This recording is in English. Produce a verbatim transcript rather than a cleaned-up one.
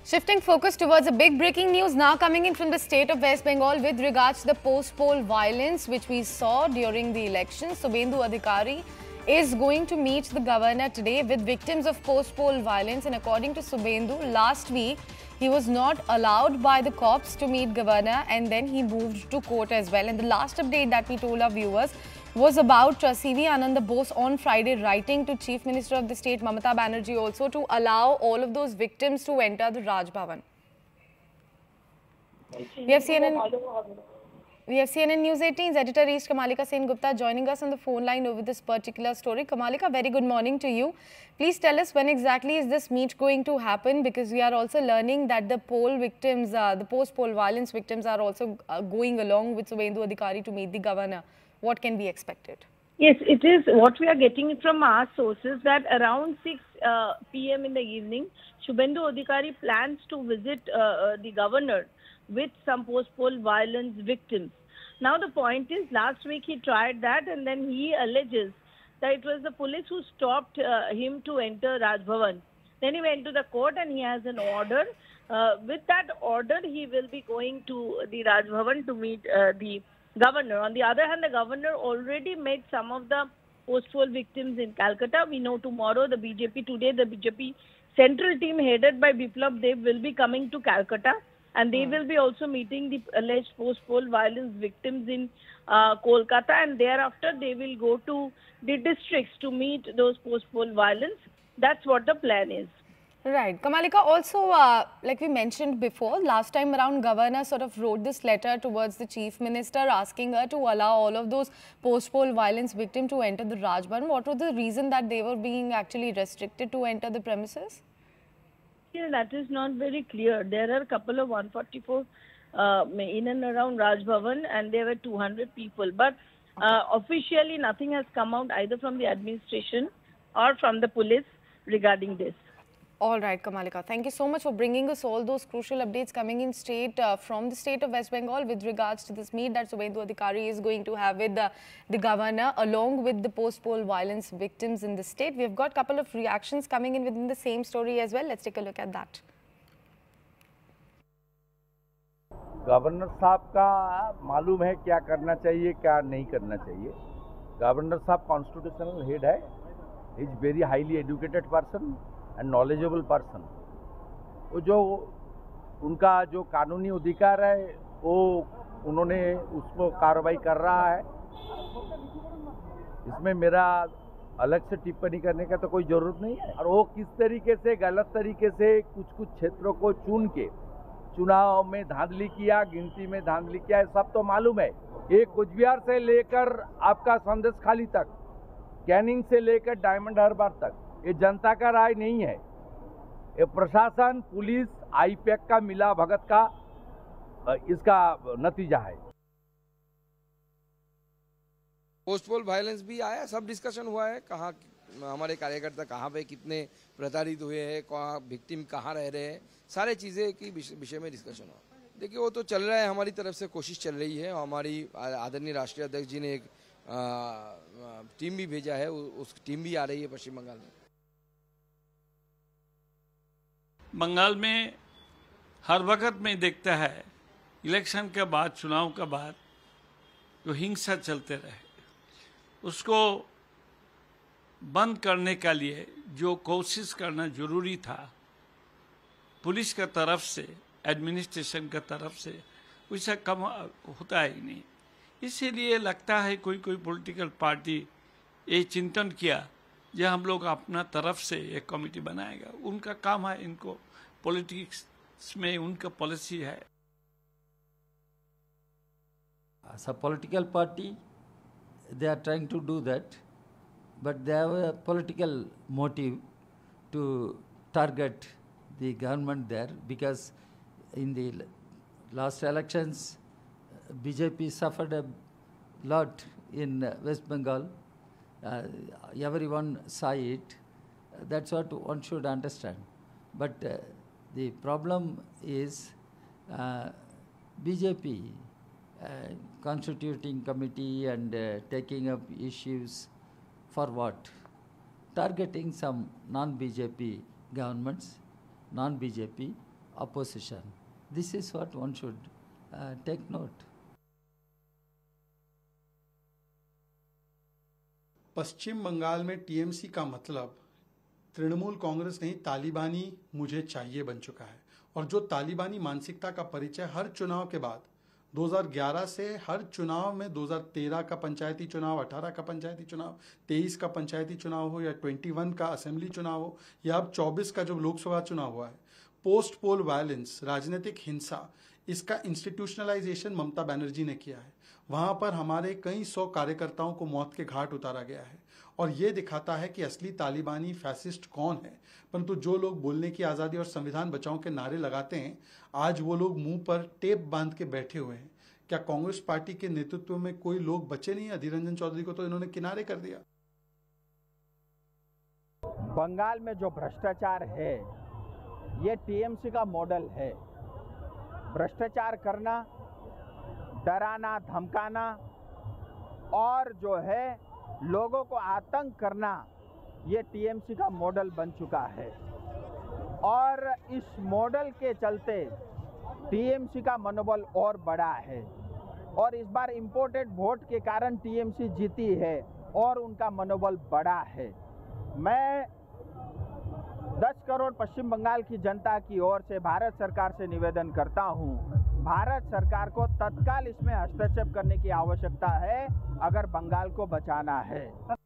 Shifting focus towards a big breaking news now coming in from the state of West Bengal with regards to the post-poll violence which we saw during the elections. Subhendu Adhikari is going to meet the governor today with victims of post-poll violence, and according to Subhendu, last week he was not allowed by the cops to meet governor and then he moved to court as well. And the last update that we told our viewers was about uh, C V Ananda Bose on Friday writing to Chief Minister of the state Mamata Banerjee also to allow all of those victims to enter the Raj Bhavan. We have C N N, we have C N N News eighteen's editor East Kamalika Sen Gupta joining us on the phone line over this particular story. Kamalika, very good morning to you. Please tell us when exactly is this meet going to happen, because we are also learning that the poll victims, uh, the post-poll violence victims are also uh, going along with Subhendu Adhikari to meet the governor. What can be expected? Yes, it is what we are getting from our sources that around six uh, p m in the evening, Subhendu Adhikari plans to visit uh, uh, the governor with some post-poll violence victims. Now the point is, last week he tried that and then he alleges that it was the police who stopped uh, him to enter Raj Bhavan. Then he went to the court and he has an order. Uh, with that order, he will be going to the Raj Bhavan to meet uh, the governor. On the other hand, the governor already met some of the post-poll victims in Calcutta. We know tomorrow the B J P, today the B J P central team headed by Biplab Deb will be coming to Calcutta, and they hmm. will be also meeting the alleged post-poll violence victims in uh, Kolkata, and thereafter they will go to the districts to meet those post-poll violence. That's what the plan is. Right. Kamalika, also, uh, like we mentioned before, last time around, Governor sort of wrote this letter towards the Chief Minister asking her to allow all of those post-poll violence victims to enter the Raj Bhavan. What was the reason that they were being actually restricted to enter the premises? Yeah, that is not very clear. There are a couple of one forty-four uh, in and around Raj Bhavan, and there were two hundred people. But uh, officially, nothing has come out either from the administration or from the police regarding this. All right, Kamalika, thank you so much for bringing us all those crucial updates coming in straight uh, from the state of West Bengal with regards to this meet that Subhendu Adhikari is going to have with uh, the governor along with the post-poll violence victims in the state. We have got a couple of reactions coming in within the same story as well. Let's take a look at that. Governor साहब का मालूम है क्या करना चाहिए क्या नहीं करना चाहिए. गवर्नर साहब कॉन्स्टिट्यूशनल हेड है. He is very highly educated person and knowledgeable person. वो जो उनका जो कानूनी अधिकार है वो उन्होंने उसको कार्रवाई कर रहा है. इसमें मेरा अलग से टिप्पणी करने का तो कोई जरूरत नहीं है. और वो किस तरीके से गलत तरीके से कुछ कुछ क्षेत्रों को चुन के चुनाव में धांधली किया, गिनती में धांधली किया, है सब तो मालूम है. एक कुचबिहार से लेकर आपका संदेश खाली तक, कैनिंग से लेकर डायमंड हार्बर तक, ये जनता का राय नहीं है. ये प्रशासन, पुलिस, आईपैक का मिला भगत का इसका नतीजा है. पोस्ट-पोल वायलेंस भी आया, सब डिस्कशन हुआ है. कहाँ हमारे कार्यकर्ता कहाँ पे कितने प्रताड़ित हुए हैं, कहाँ विक्टिम कहाँ रह रहे हैं, सारे चीज़ें की विषय में डिस्कशन हुआ. देखिए वो तो चल रहा है, हमारी तरफ से कोशिश चल रही है. हमारी आदरणीय राष्ट्रीय अध्यक्ष जी ने एक आ, टीम भी भेजा है, उस टीम भी आ रही है पश्चिम बंगाल में. बंगाल में हर वक्त में देखता है इलेक्शन के बाद, चुनाव के बाद जो हिंसा चलते रहे, उसको बंद करने के लिए जो कोशिश करना जरूरी था पुलिस के तरफ से, एडमिनिस्ट्रेशन के तरफ से, उससे कम होता ही नहीं. इसीलिए लगता है कोई कोई पॉलिटिकल पार्टी ये चिंतन किया जो हम लोग अपना तरफ से एक कमेटी बनाएगा. उनका काम है, इनको पॉलिटिक्स में उनका पॉलिसी है. As a political party, they are trying to do that, but they have a political motive to target the government there, because in the last elections, B J P suffered a lot in West Bengal. Uh, everyone saw it. That's what one should understand. But uh, the problem is uh, B J P uh, constituting committee and uh, taking up issues for what? Targeting some non-B J P governments, non-B J P, opposition. This is what one should uh, take note. पश्चिम बंगाल में TMC का मतलब तृणमूल कांग्रेस नहीं, तालिबानी मुझे चाहिए बन चुका है। और जो तालिबानी मानसिकता का परिचय हर चुनाव के बाद दो हज़ार ग्यारह से हर चुनाव में, दो हज़ार तेरह का पंचायती चुनाव, अठारह का पंचायती चुनाव, तेईस का पंचायती चुनाव हो या इक्कीस का असेंबली चुनाव हो या अब चौबीस का जो लोकसभा चुनाव हुआ है, पोस्ट पोल वायलेंस, राजनीतिक हिंसा, इसका इंस्टीट्यूशनलाइजेशन ममता बनर्जी ने किया है। वहां पर हमारे कई सौ कार्यकर्ताओं को मौत के घाट उतारा गया है और ये दिखाता है कि असली तालिबानी फैसिस्ट कौन है। परंतु जो लोग बोलने की आज़ादी और संविधान बचाओ के नारे लगाते हैं, आज वो लोग मुंह पर टेप बांध के बैठे हुए हैं। क्या कांग्रेस पार्टी के नेतृत्व में कोई लोग बचे नहीं? अधीर रंजन चौधरी को तो इन्होंने किनारे कर दिया। बंगाल में जो भ्रष्टाचार है ये टीएमसी का मॉडल है। भ्रष्टाचार करना, डराना, धमकाना और जो है लोगों को आतंक करना, ये टीएमसी का मॉडल बन चुका है। और इस मॉडल के चलते टीएमसी का मनोबल और बढ़ा है और इस बार इंपोर्टेड वोट के कारण टीएमसी जीती है और उनका मनोबल बढ़ा है। मैं दस करोड़ पश्चिम बंगाल की जनता की ओर से भारत सरकार से निवेदन करता हूं, भारत सरकार को तत्काल इसमें हस्तक्षेप करने की आवश्यकता है अगर बंगाल को बचाना है।